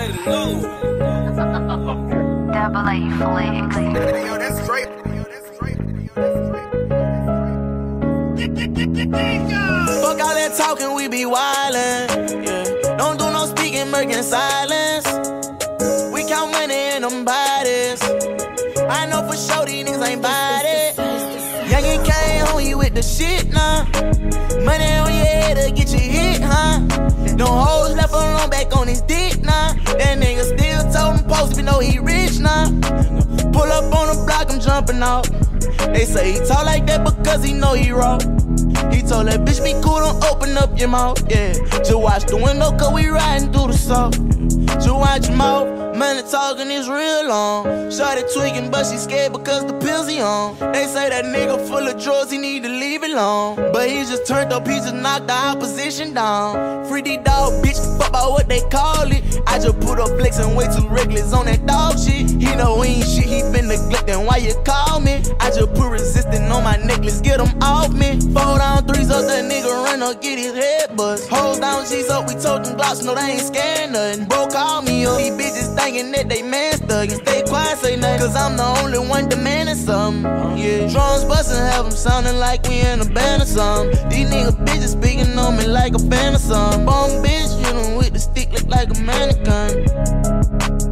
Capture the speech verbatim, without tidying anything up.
Double A flicks. Yo, that's straight. Yo, that's straight. Yo, that's straight. Fuck all that talking, we be wildin'. Yeah. Don't do no speaking, murking silence. We count money in them bodies. I know for sure these niggas ain't bout it. Young and came home, you with the shit now. Money on your head to get you hit, huh? No hoes left alone back on his dick now. That nigga still told him post, even though he rich now. Pull up on the block, I'm jumping out. They say he talk like that because he know he raw. He told that bitch be cool, don't open up your mouth, yeah. Just watch the window cause we riding through the salt. Just watch your mouth, money talking is real long. Shorty tweaking but she scared because the pills he on. They say that nigga full of drugs, he need to leave it alone. But he just turned up, he just knocked the opposition down. Free D dog, bitch, fuck about what they call it. I just put up flexing way too reckless on that dog shit. He know we ain't shit, he been neglecting, why you call me? I just put resisting on my necklace, get him off me. Four down, threes up, that nigga run up, get his head bust. Hoes down, G's up, we told them Glocks, no they ain't scared nothing. Bro, call me up, these bitches thinking that they man thuggin'. Stay quiet, say nothing, cause I'm the only one demanding something. Yeah, drums bustin', have them sounding like we in a band or something. These nigga bitches speaking on me like a fan or something. Bum bitch, hit 'em with the stick, look like a mannequin.